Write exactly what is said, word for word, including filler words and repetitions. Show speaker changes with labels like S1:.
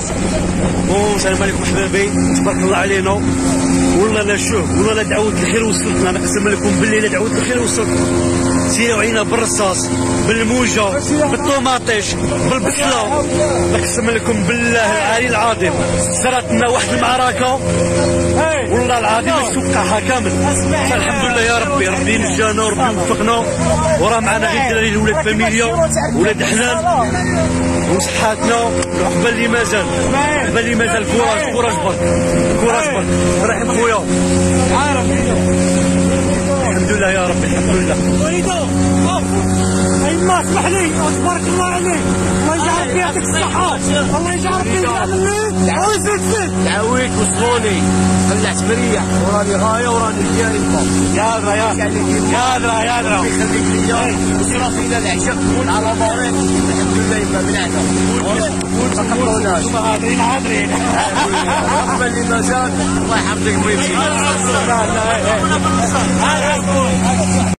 S1: بون السلام عليكم حبابي، تبارك الله علينا. والله لا شوف، والله لا دعوة الخير وصلتنا. انا نقسم لكم باللي لا دعوة الخير وصلتنا. سيروا علينا بالرصاص، بالموجه، بالطوماطيش، بالبصله. نقسم لكم بالله العلي العظيم صارت لنا واحد المعركه والله العظيم نسوقها كامل. الحمد لله يا ربي، ربي نجانا وربي وفقنا. وراه معنا غير الدراري الولاد فاميليا، ولاد حلال وصحاتنا. عقبال اللي مازال، عقبال اللي مازال. كوراج كوراج برك، كوراج برك. رحم خويا، الحمد لله يا ربي، الحمد لله.
S2: وليدو ايما اسمح لي، تبارك الله عليك، الله يجعل في يدك الصحة، الله يجعل في يدك ويزيد.
S3: دعويك وصلوني، خلعت مريح وراني غايه وراني ديالي الفوق.
S1: يا درا يا يا درا يا درا
S3: يخليك ليا وصرافي الى العشاء على بارين. الحمد لله يما بنعته ما قبلوناش،
S1: هادرين هادرين.
S3: عقبال اللي مازال الله يحفظك ويمشي.